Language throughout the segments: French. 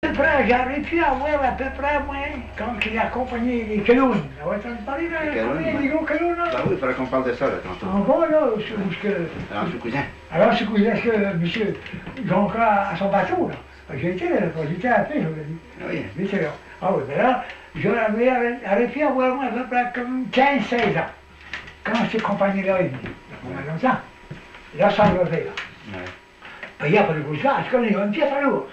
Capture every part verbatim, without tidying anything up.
J'aurais pu avoir à peu près, moi, quand il a accompagné les clowns. On va entendre parler de les gros clowns, là? Ben oui, il faudrait qu'on parle de ça, là, tantôt. Encore, là, où est-ce que... Alors, je suis cousin. Alors, c'est cousin, est-ce que M. Jonca a son bateau, là? J'ai été là, j'étais à paix, je vous l'ai dit. Oui. J'étais là. Ah oui, mais là, j'aurais pu avoir, moi, à peu près comme quinze seize ans. Quand cette compagnie-là est venue. On a longtemps. Là, ça me fait, là. Oui. Il n'y a pas de gauche là, c'est comme une pièce à l'eau.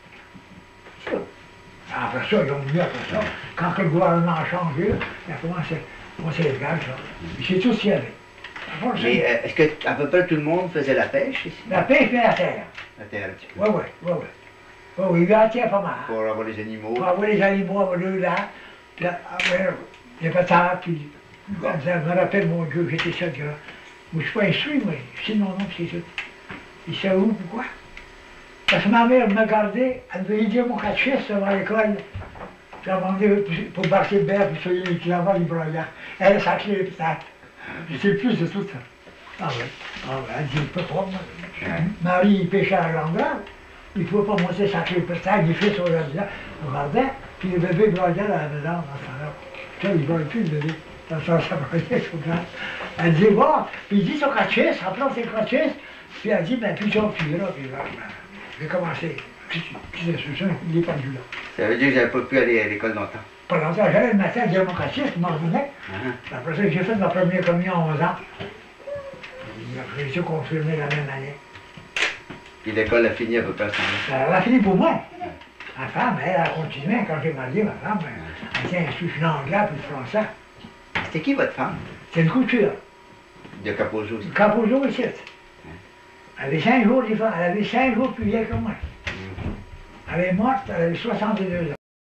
Après ça, ils ont venu après ça. Quand le gouvernement a changé, il a commencé, commencé les gages, là. C'est tout ce qu'il y avait. Mais euh, est-ce qu'à peu près tout le monde faisait la pêche ici? La pêche et la terre. La terre, un petit peu. Oui, oui, oui, oui. Oui, oui, il y a la terre pas mal. Pour avoir les animaux. Pour avoir les animaux, avoir le lac, puis avoir les patates, puis... Je me rappelle, mon Dieu, j'étais seul, là. Moi, je suis pas instruit, moi. C'est mon nom, c'est tout. Il sait où, pourquoi? Parce que ma mère me gardait, elle devait dire mon catéchisme avant l'école. J'attendais pour barrer le berre, puis soigner les clavats, les broyats. Elle a sacré les patates. Je sais plus de tout ça. Ah oui. Ah oui, elle dit, il peut pas, moi. Marie, il pêchait à la grande grave. Il ne pouvait pas monter sacré les patates, il fait sur le jardin. On regardait, puis le bébé broyait à la maison, dans ce là. Ça, il ne broyait plus, le bébé. Ça, ça, ça broyait, sur le Elle dit, bon, puis il dit son catéchisme, après on fait le catéchisme, puis elle dit, ben, puis ça, puis là, puis là, ben, j'ai commencé. Puis c'est ça, il est pendu là. Ça veut dire que j'avais pas pu aller à l'école longtemps. Pas longtemps, j'allais le matin dire mon catéchisme, je m'en revenais. Uh-huh. Après ça, j'ai fait ma première communion à onze ans. J'ai été confirmé la même année. Puis l'école a fini à peu près à ce moment-là. Elle a fini pour moi. Ma femme, elle a continué. Quand j'ai marié, ma femme, elle était instruite en anglais puis le français. C'était qui votre femme? C'est une couture. De Capozzo aussi. Capozzo ici. Elle avait cinq jours différents. Elle avait cinq jours plus vieille que moi. Elle est morte, elle avait soixante-deux ans.